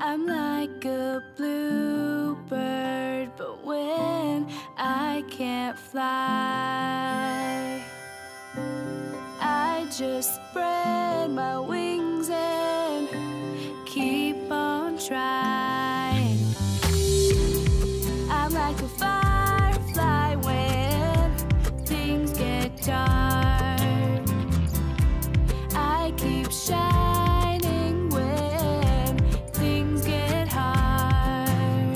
I'm like a bluebird, but when I can't fly, I just spread my wings and keep on trying. I'm like a firefly when things get dark. I keep shining when things get hard.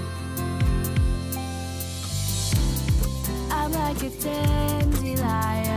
I'm like a dandelion